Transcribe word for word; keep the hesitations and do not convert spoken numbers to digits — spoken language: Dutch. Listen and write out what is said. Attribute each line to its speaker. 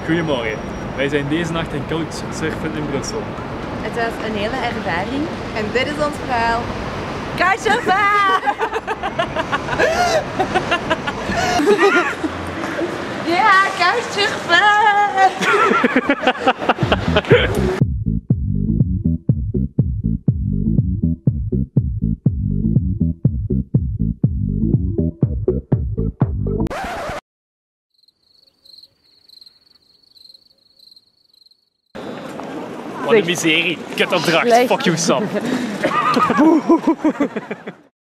Speaker 1: Goedemorgen, wij zijn deze nacht in Couchsurfen in Brussel.
Speaker 2: Het was een hele ervaring en dit is ons verhaal. Couchsurfen! Ja, couchsurfen!
Speaker 1: Wat een miserie, kutopdracht, fuck you Sam.